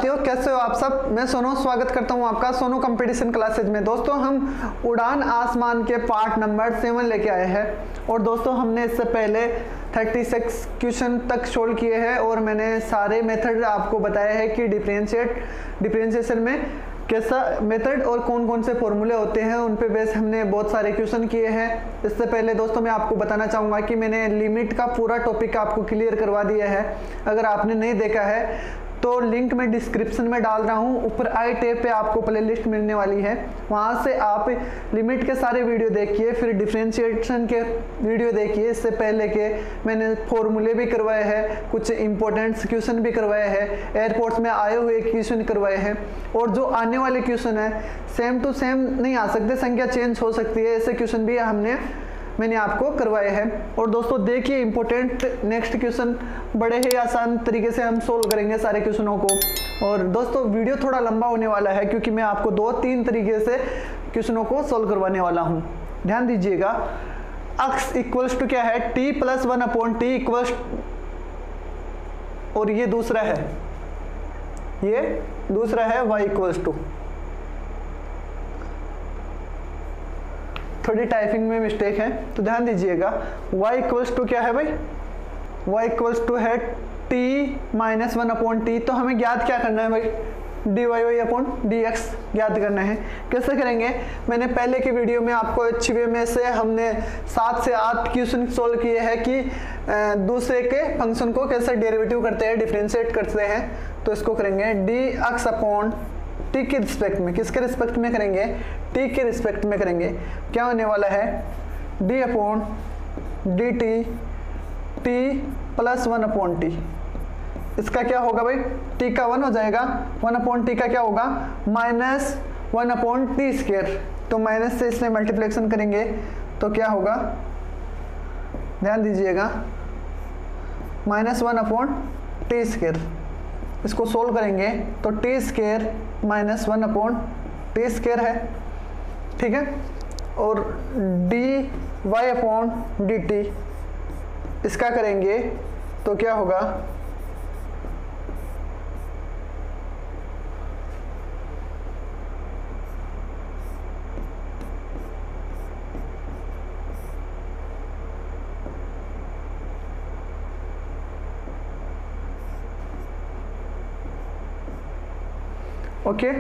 साथियों, कैसे हो आप सब। मैं सोनू स्वागत करता हूं आपका सोनू कंपटीशन क्लासेज में। दोस्तों हम उड़ान आसमान के पार्ट नंबर 7 लेके आए हैं और दोस्तों हमने इससे पहले 36 क्वेश्चन तक सोल्व किए हैं और मैंने सारे मेथड आपको बताया है कि डिफरेंशिएशन में कैसा मेथड और कौन कौन से फॉर्मूले होते हैं, उन पे बेस हमने बहुत सारे क्वेश्चन किए हैं। इससे पहले दोस्तों मैं आपको बताना चाहूँगा कि मैंने लिमिट का पूरा टॉपिक आपको क्लियर करवा दिया है। अगर आपने नहीं देखा है तो लिंक मैं डिस्क्रिप्शन में डाल रहा हूँ, ऊपर आई टैब पे आपको प्लेलिस्ट मिलने वाली है, वहाँ से आप लिमिट के सारे वीडियो देखिए, फिर डिफरेंशिएशन के वीडियो देखिए। इससे पहले के मैंने फॉर्मूले भी करवाए हैं, कुछ इंपॉर्टेंट क्वेश्चन भी करवाए हैं, एयरपोर्ट्स में आए हुए क्वेश्चन करवाए हैं और जो आने वाले क्वेश्चन है सेम टू सेम नहीं आ सकते, संख्या चेंज हो सकती है, ऐसे क्वेश्चन भी मैंने आपको करवाए हैं। और दोस्तों देखिए इंपॉर्टेंट नेक्स्ट क्वेश्चन बड़े ही आसान तरीके से हम सोल्व करेंगे सारे क्वेश्चनों को। और दोस्तों वीडियो थोड़ा लंबा होने वाला है क्योंकि मैं आपको 2-3 तरीके से क्वेश्चनों को सोल्व करवाने वाला हूं। ध्यान दीजिएगा, x इक्वल्स टू क्या है, t प्लस 1/t इक्वल्स, और ये दूसरा है y इक्वल्स टू, थोड़ी टाइपिंग में मिस्टेक है तो ध्यान दीजिएगा। y इक्वल्स टू क्या है भाई, y इक्वल्स टू है t माइनस 1/t। तो हमें ज्ञात क्या करना है भाई, dy/dx ज्ञात करना है। कैसे करेंगे, मैंने पहले की वीडियो में आपको अच्छी वे में से हमने 7 से 8 क्वेश्चन सोल्व किए हैं कि दूसरे के फंक्शन को कैसे डेरिवेटिव करते हैं, डिफरेंशिएट करते हैं। तो इसको करेंगे dx/t के रिस्पेक्ट में, किसके रिस्पेक्ट में करेंगे, t के रिस्पेक्ट में करेंगे। क्या होने वाला है, d/dt t प्लस 1/t। इसका क्या होगा भाई, t का 1 हो जाएगा, 1/t का क्या होगा माइनस 1/t²। तो माइनस से इसमें मल्टीप्लिकेशन करेंगे तो क्या होगा, ध्यान दीजिएगा, माइनस 1/t²। इसको सोल्व करेंगे तो t² माइनस 1/t² है, ठीक है। और dy/dt इसका करेंगे तो क्या होगा, ओके।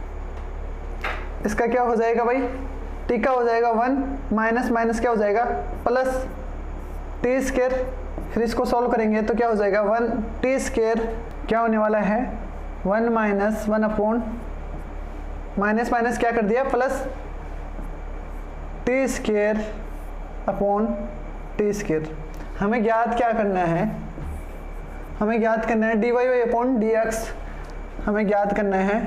इसका क्या हो जाएगा भाई, t का हो जाएगा 1 माइनस माइनस क्या हो जाएगा प्लस t²। फिर इसको सॉल्व करेंगे तो क्या हो जाएगा 1t², क्या होने वाला है 1 माइनस 1/, माइनस माइनस क्या कर दिया प्लस t²/t²। हमें ज्ञात क्या करना है, हमें ज्ञात करना है dy/dx, हमें ज्ञात करना है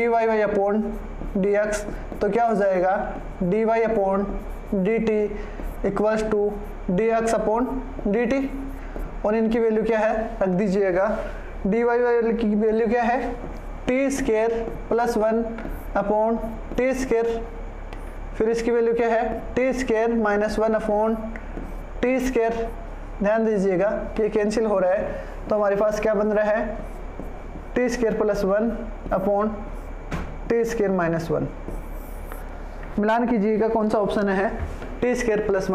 dy/dx। तो क्या हो जाएगा dy/dt इक्वल्स टू dx/dt। और इनकी वैल्यू क्या है रख दीजिएगा, dy की वैल्यू क्या है t² प्लस 1/t²। फिर इसकी वैल्यू क्या है t² माइनस 1/t²। ध्यान दीजिएगा कि ये कैंसिल हो रहा है तो हमारे पास क्या बन रहा है t² प्लस 1/t² माइनस 1। मिलान कीजिएगा कौन सा ऑप्शन है, t² plus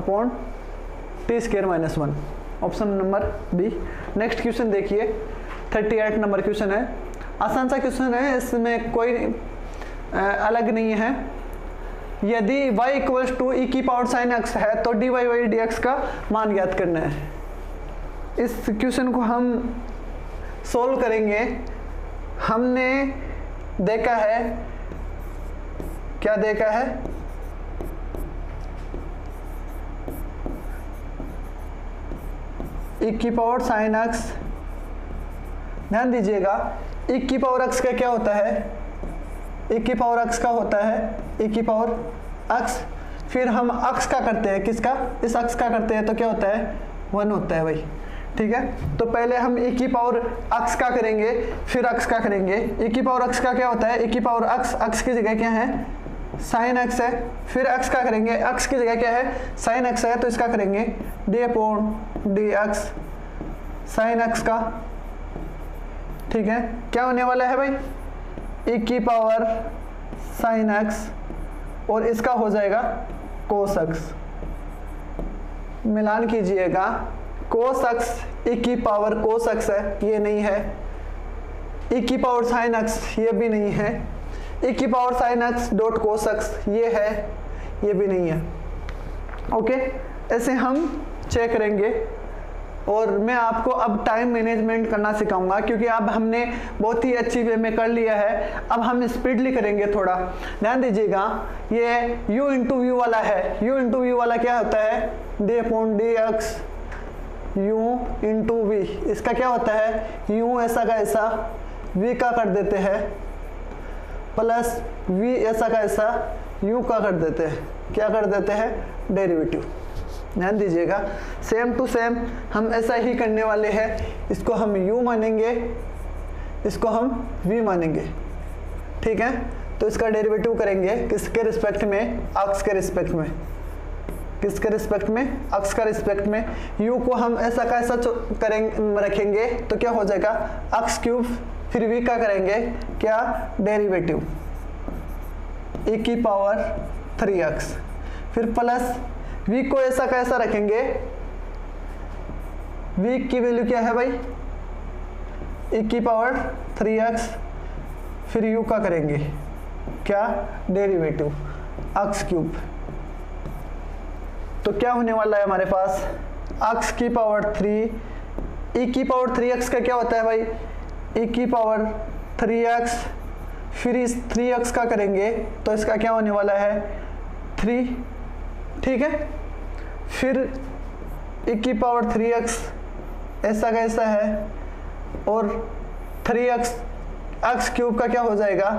1/t² minus 1, option number B. Next question देखिए, 38 नंबर क्वेश्चन है, आसान सा क्वेश्चन है, इसमें कोई अलग नहीं है। यदि y equals to e⁻sin x है तो dy/dx का मान ज्ञात करना है। इस क्वेश्चन को हम सोल्व करेंगे। हमने देखा है, क्या देखा है, e⁻sin x। ध्यान दीजिएगा e⁻x का क्या होता है, e⁻x का होता है e⁻x। फिर हम अक्ष का करते हैं, किसका, इस अक्ष का करते हैं तो क्या होता है 1 होता है भाई, ठीक है। तो पहले हम e⁻x का करेंगे फिर अक्ष का करेंगे। e⁻x का क्या होता है, e⁻x, अक्ष की जगह क्या है sin x है। फिर अक्ष का करेंगे, अक्ष की जगह क्या है sin x है, तो इसका करेंगे d/dx sin x का ठीक है, क्या होने वाला है भाई, e की पावर sin x और इसका हो जाएगा cos x। मिलान कीजिएगा, cos x e की पावर cos x है, ये नहीं है। e की पावर sin x ये भी नहीं है। e की power sin x dot cos x ये है, ये भी नहीं है। ओके, ऐसे हम चेक करेंगे। और मैं आपको अब टाइम मैनेजमेंट करना सिखाऊंगा, क्योंकि अब हमने बहुत ही अच्छी वे में कर लिया है। अब हम स्पीडली करेंगे थोड़ा, ध्यान दीजिएगा। ये u इंटू वी वाला है, u इंटू वी वाला क्या होता है, D upon D X u into वी। इसका क्या होता है, u ऐसा का ऐसा v का कर देते हैं प्लस v ऐसा का ऐसा u का कर देते हैं, क्या कर देते हैं, डेरिवेटिव। ध्यान दीजिएगा, सेम टू सेम हम ऐसा ही करने वाले हैं। इसको हम u मानेंगे, इसको हम v मानेंगे, ठीक है। तो इसका डेरिवेटिव करेंगे किसके रिस्पेक्ट में, अक्स के रिस्पेक्ट में। किसके रिस्पेक्ट में, अक्स का रिस्पेक्ट में। u को हम ऐसा का ऐसा करेंगे, रखेंगे तो क्या हो जाएगा, अक्स क्यूब, फिर v का करेंगे क्या, डेरिवेटिव e की पावर 3x, फिर प्लस v को ऐसा कैसा रखेंगे, v की वैल्यू क्या है भाई, e की पावर 3x, फिर u का करेंगे क्या, डेरिवेटिव x क्यूब। तो क्या होने वाला है हमारे पास, x की पावर 3, e की पावर 3x का क्या होता है भाई, e की पावर 3x, फिर इस 3x का करेंगे तो इसका क्या होने वाला है, 3, ठीक है। फिर e की पावर 3x ऐसा कैसा है, और 3x x क्यूब का क्या हो जाएगा,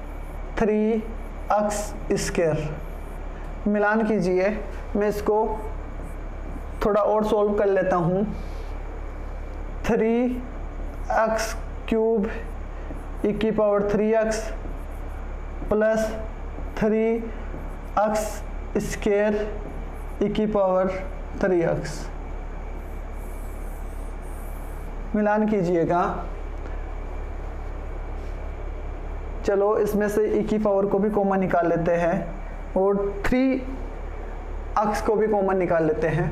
3x स्क्वायर। मिलान कीजिए, मैं इसको थोड़ा और सॉल्व कर लेता हूँ। 3x क्यूब e की power 3x plus 3x square e की पावर 3x। मिलान कीजिएगा, चलो इसमें से e की पावर को भी कॉमन निकाल लेते हैं और 3x को भी कॉमन निकाल लेते हैं।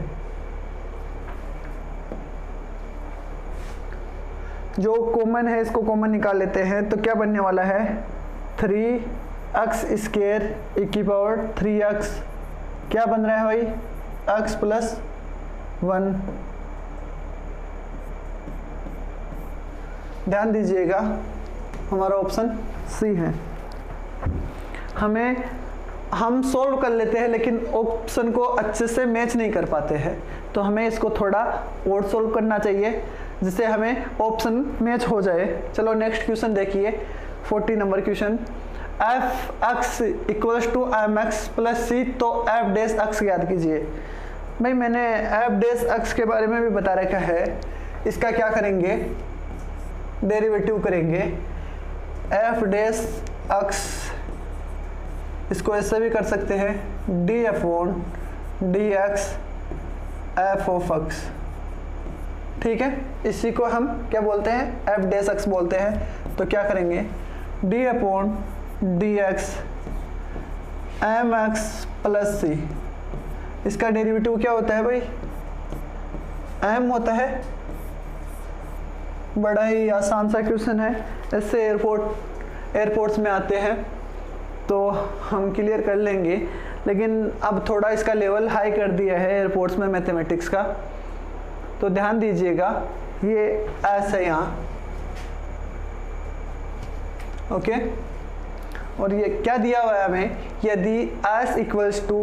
जो कॉमन है इसको कॉमन निकाल लेते हैं, तो क्या बनने वाला है, 3x स्क्वायर e की पावर 3x, क्या बन रहा है भाई, x प्लस 1। ध्यान दीजिएगा, हमारा ऑप्शन सी है। हम सोल्व कर लेते हैं लेकिन ऑप्शन को अच्छे से मैच नहीं कर पाते हैं, तो हमें इसको थोड़ा और सोल्व करना चाहिए जिससे हमें ऑप्शन मैच हो जाए। चलो नेक्स्ट क्वेश्चन देखिए, 40 number question. F X equals to M X plus C, तो एफ डैश एक्स याद कीजिए। भाई मैंने एफ डैश एक्स के बारे में भी बता रखा है। इसका क्या करेंगे, डेरिवेटिव करेंगे। एफ डैश एक्स, इसको ऐसे भी कर सकते हैं, D upon D X F of X, ठीक है। इसी को हम क्या बोलते हैं, एफ डैश एक्स बोलते हैं। तो क्या करेंगे, D upon D X M X plus C. इसका डेरिवेटिव क्या होता है भाई, एम होता है। बड़ा ही आसान सा क्वेश्चन है, इससे एयरपोर्ट्स में आते हैं तो हम क्लियर कर लेंगे, लेकिन अब थोड़ा इसका लेवल हाई कर दिया है एयरपोर्ट्स में मैथमेटिक्स का। तो ध्यान दीजिएगा, ये ऐसा है यहाँ, ओके। और ये क्या दिया हुआ है हमें, यदि s equals to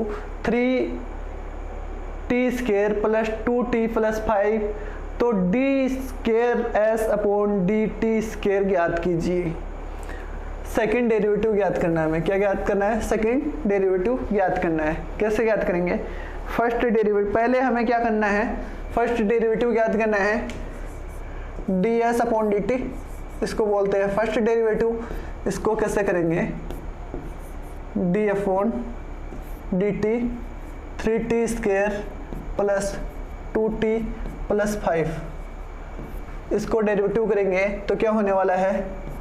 3t square plus 2t plus 5, तो D square s upon D T square ज्ञात कीजिए। सेकंड डेरिवेटिव ज्ञात करना है हमें। क्या ज्ञात करना है, सेकंड डेरिवेटिव ज्ञात करना है। कैसे ज्ञात करेंगे, फर्स्ट डेरिवेटिव, पहले हमें क्या करना है, फर्स्ट डेरिवेटिव ज्ञात करना है, d s upon D t, इसको बोलते हैं फर्स्ट डेरिवेटिव। इसको कैसे करेंगे, D upon D t 3t square plus 2t plus 5, इसको डेरिवेटिव करेंगे तो क्या होने वाला है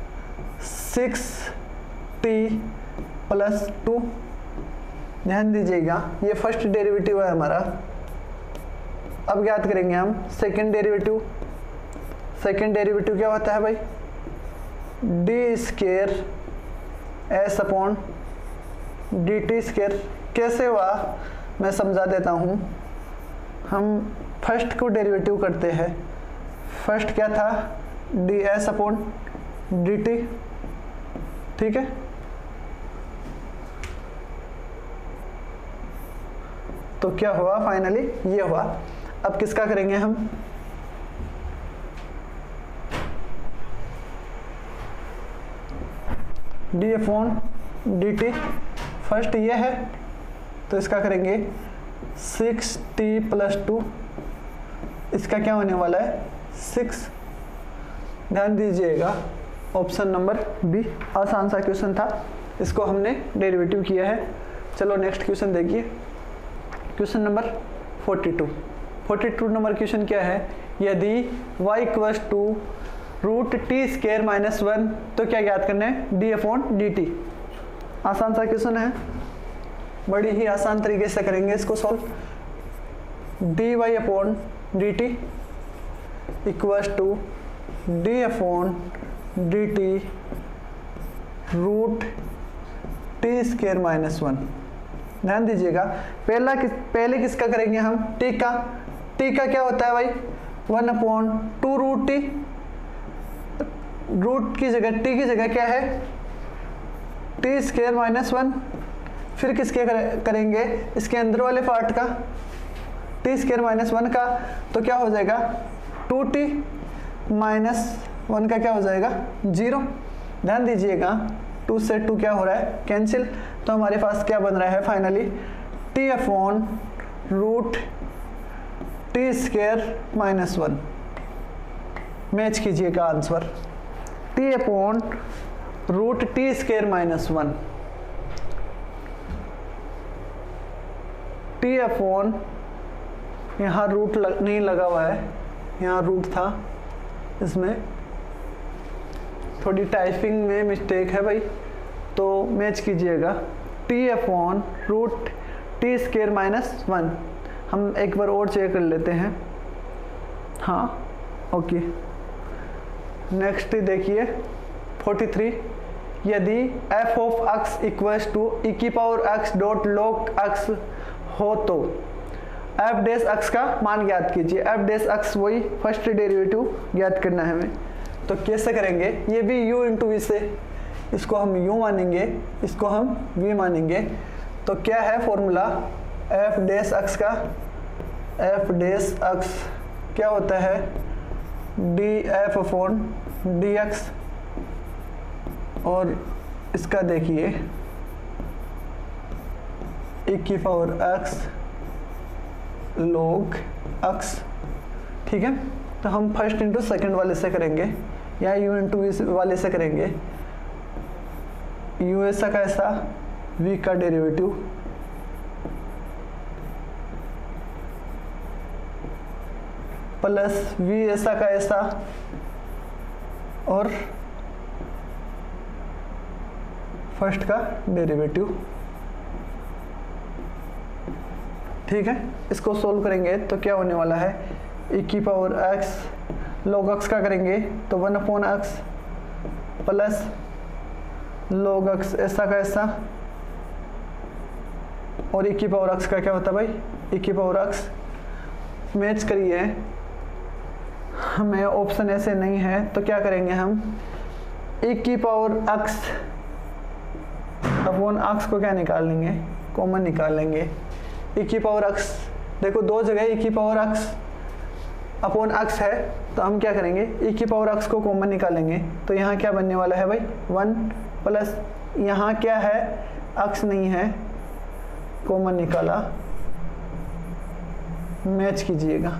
6t प्लस 2। ध्यान दीजिएगा ये फर्स्ट डेरिवेटिव है हमारा। अब ज्ञात करेंगे हम सेकंड डेरिवेटिव। सेकंड डेरिवेटिव क्या होता है भाई, d square s upon D t square. कैसे हुआ मैं समझा देता हूँ। हम फर्स्ट को डेरिवेटिव करते हैं। फर्स्ट क्या था, d s upon D t, ठीक है। तो क्या हुआ फाइनली, ये हुआ। अब किसका करेंगे हम, d upon D t. First ये है तो इसका करेंगे 6t प्लस 2। इसका क्या होने वाला है 6। ध्यान दीजिएगा ऑप्शन नंबर बी आसान सा क्वेश्चन था, इसको हमने डेरिवेटिव किया है। चलो नेक्स्ट क्वेश्चन देखिए, क्वेश्चन नंबर 42 नंबर क्वेश्चन क्या है, यदि y equals to root t square minus 1 तो क्या ज्ञात करना है, डी अपॉन डी टी। आसान सा क्वेश्चन है, बड़ी ही आसान तरीके से करेंगे इसको solve. D y upon D t equals to d upon D t root t square minus 1। ध्यान दीजिएगा पहले किसका करेंगे हम, टी का क्या होता है भाई 1 अपॉन 2 रूट टी। रूट की जगह टी की जगह क्या है टी स्केयर माइनस 1। फिर किसके करेंगे, इसके अंदर वाले पार्ट का टी स्केयर माइनस 1 का, तो क्या हो जाएगा 2t माइनस 1 का क्या हो जाएगा 0। ध्यान दीजिएगा 2 से 2 क्या हो रहा है कैंसिल, तो हमारे पास क्या बन रहा है finally t upon root t square minus 1। Match कीजिएगा answer, t upon root t square minus 1, t upon, यहाँ रूट नहीं लगा हुआ है, यहाँ रूट था, इसमें थोड़ी टाइपिंग में मिस्टेक है भाई, तो मैच कीजिएगा t upon root t square minus 1। हम एक बार और चेक कर लेते हैं, हाँ ओके। नेक्स्ट देखिए 43, यदि f of x equals to e की power x dot log x हो तो f डैश x का मान ज्ञात कीजिए। f डैश x वही फर्स्ट डेरिवेटिव ज्ञात करना है हमें, तो कैसे करेंगे, ये भी u इंटू वी से, इसको हम u मानेंगे, इसको हम v मानेंगे। तो क्या है फॉर्मूला f डैश x का, f डैश x क्या होता है df अपॉन dx, और इसका देखिए e की पावर x log x, ठीक है। तो हम फर्स्ट इंटू सेकेंड वाले से करेंगे या u इंटू वी वाले से करेंगे। u ऐसा का ऐसा, v का डेरिवेटिव प्लस v ऐसा का ऐसा, और फर्स्ट का डेरिवेटिव, ठीक है। इसको सोल्व करेंगे तो क्या होने वाला है e की पावर x log x का करेंगे तो 1 upon x plus log x ऐसा का ऐसा, और e की पावर x का क्या होता है भाई e की पावर x। मैच करिए, हमें ऑप्शन ऐसे नहीं है तो क्या करेंगे हम e की पावर x अपॉन x को क्या निकाल लेंगे, कॉमन निकाल लेंगे। e की पावर x, देखो दो जगह e की पावर x अपॉन x है, तो हम क्या करेंगे e की पावर x को कॉमन निकालेंगे। तो यहाँ क्या बनने वाला है भाई 1 प्लस, यहाँ क्या है x नहीं है, कॉमन निकाला, मैच कीजिएगा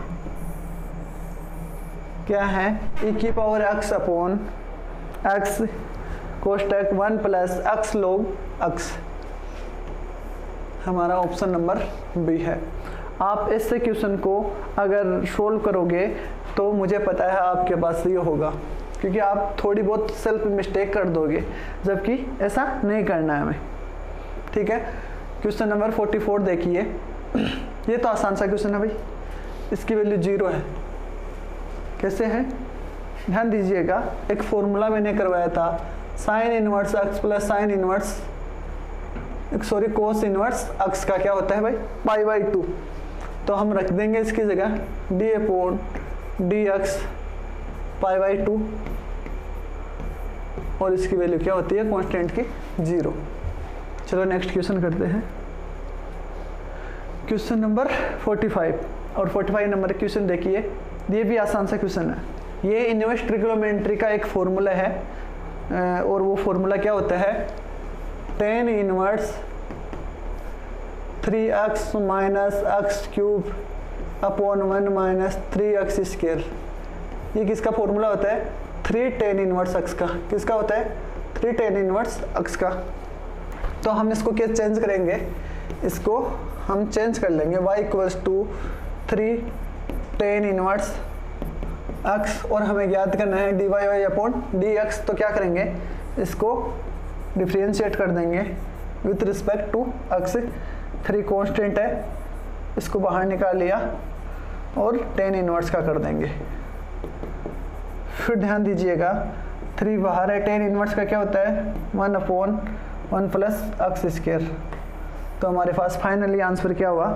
क्या है e की पावर x अपॉन x कोष्टक 1 प्लस x log x, हमारा ऑप्शन नंबर बी है। आप इससे क्वेश्चन को अगर सोल्व करोगे तो मुझे पता है आपके पास ये होगा, क्योंकि आप थोड़ी बहुत सेल्फ मिस्टेक कर दोगे, जबकि ऐसा नहीं करना है हमें। ठीक है, क्वेश्चन नंबर 44 देखिए। ये तो आसान सा क्वेश्चन है भाई, इसकी वैल्यू 0 है। कैसे है, ध्यान दीजिएगा। एक फॉर्मूला मैंने करवाया था, sine inverse x plus sine inverse cos inverse x का क्या होता है भाई, पाई/2। तो हम रख देंगे इसकी जगह d/dx पाई/2, और इसकी वैल्यू क्या होती है कांस्टेंट की 0। चलो नेक्स्ट क्वेश्चन करते हैं, क्वेश्चन नंबर 45। और 45 नंबर क्वेश्चन देखिए, ये भी आसान सा क्वेश्चन है। ये इनवर्स ट्रिग्नोमेट्री का एक फॉर्मूला है, और वो फॉर्मूला क्या होता है, tan inverse 3x minus x cube upon 1 minus 3x square. ये किसका फॉर्मूला होता है, 3 tan इनवर्स x का। किसका होता है, 3 tan इनवर्स x का। तो हम इसको क्या चेंज करेंगे, इसको हम चेंज कर लेंगे y equals to 3 tan inverse x, और हमें ज्ञात करना है dy अपॉन dx। तो क्या करेंगे, इसको डिफ्रेंशिएट कर देंगे with respect to x। 3 constant है, इसको बाहर निकाल लिया और tan इनवर्स का कर देंगे। फिर ध्यान दीजिएगा, 3 बाहर है, tan इनवर्स का क्या होता है 1/1 प्लस एक्स स्क्वायर। तो हमारे पास फाइनली आंसर क्या हुआ,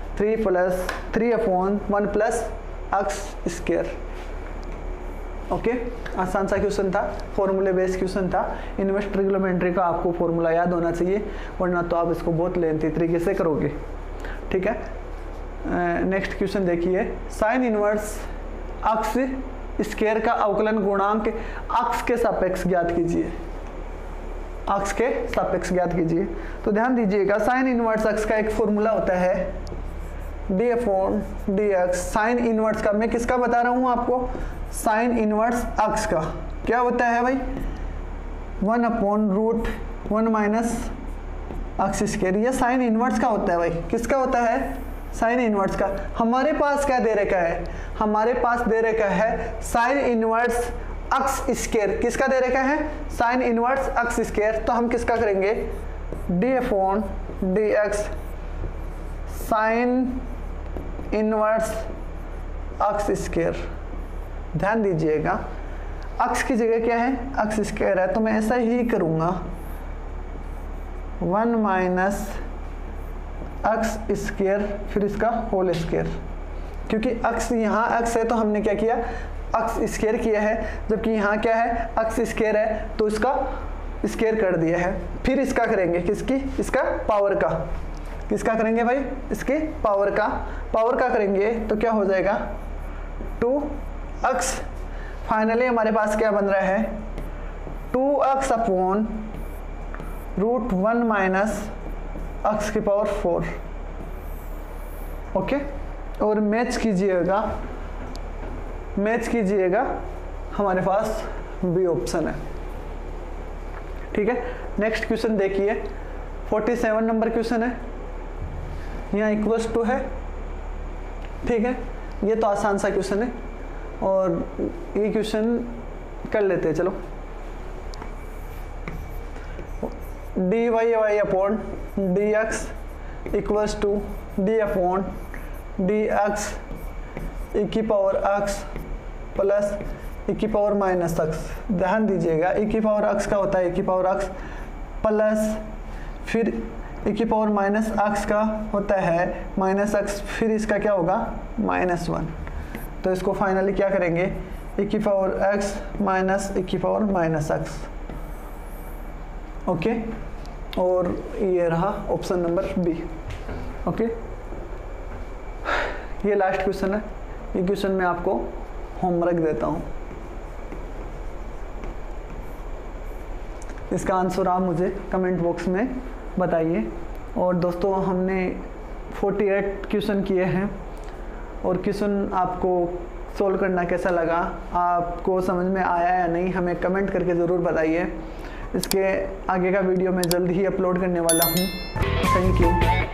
3/1 प्लस एक्स स्क्वायर। ओके, आसान सा क्वेश्चन था, फॉर्मूले बेस्ड क्वेश्चन था। इनवर्स ट्रिग्नोमेट्री का आपको फॉर्मूला याद होना चाहिए, वरना तो आप इसको बहुत लेंथी तरीके से करोगे। ठीक है, नेक्स्ट क्वेश्चन देखिए, साइन इनवर्स अक्स स्क्वायर का अवकलन गुणांक अक्स के सापेक्ष ज्ञात कीजिए। अक्स के सापेक्ष ज्ञात कीजिए। तो ध्यान दीजिएगा, साइन इनवर्स अक्स का एक फॉर्मूला होता है d/dx। साइन इनवर्स का, मैं किसका बता रहा हूँ आपको, साइन इनवर्स अक्स का क्या होता है भाई, 1/√1 माइनस एक्स स्क्वायर। ये साइन इनवर्स का होता है भाई। किसका होता है, साइन इनवर्स का। हमारे पास क्या दे रखा है, हमारे पास दे रखा है साइन इनवर्स एक्स स्क्वायर। किसका दे रखा है, साइन इनवर्स एक्स स्क्वायर। तो हम किसका करेंगे, d/dx sine inverse x square. ध्यान दीजिएगा, एक्स की जगह क्या है, एक्स स्क्वायर है, तो मैं ऐसा ही करूंगा 1 माइनस एक्स स्क्वायर, फिर इसका होल स्क्वायर। क्योंकि एक्स यहाँ एक्स है तो हमने क्या किया, एक्स स्क्वायर किया है, जबकि यहाँ क्या है, एक्स स्क्वायर है तो इसका स्क्वायर कर दिया है। फिर इसका करेंगे, किसकी, इसका पावर का। किसका करेंगे भाई, इसके पावर का करेंगे तो क्या हो जाएगा 2x। फाइनली हमारे पास क्या बन रहा है, 2x अपॉन √1 माइनस एक्स की पावर 4। ओके, और मैच कीजिएगा, हमारे पास बी ऑप्शन है। ठीक है, नेक्स्ट क्वेश्चन देखिए, 47 नंबर क्वेश्चन है, यहाँ इक्वल्स टू है। ठीक है, ये तो आसान सा क्वेश्चन है, और ये क्वेश्चन कर लेते हैं। चलो, dy upon dx equals to d upon dx e की पावर x प्लस e की पावर माइनस x। ध्यान दीजिएगा, e की पावर x का होता है e की पावर x प्लस, फिर e की पावर माइनस x का होता है माइनस x, फिर इसका क्या होगा -1। तो इसको फाइनली क्या करेंगे, e की पावर x माइनस e की पावर माइनस x। ओके, और ये रहा ऑप्शन नंबर बी। ओके, ये लास्ट क्वेश्चन है। ये क्वेश्चन मैं आपको होमवर्क देता हूँ, इसका आंसर आप मुझे कमेंट बॉक्स में बताइए। और दोस्तों, हमने 48 क्वेश्चन किए हैं, और क्वेश्चन आपको सोल्व करना कैसा लगा, आपको समझ में आया या नहीं, हमें कमेंट करके ज़रूर बताइए। इसके आगे का वीडियो मैं जल्द ही अपलोड करने वाला हूँ। Thank you.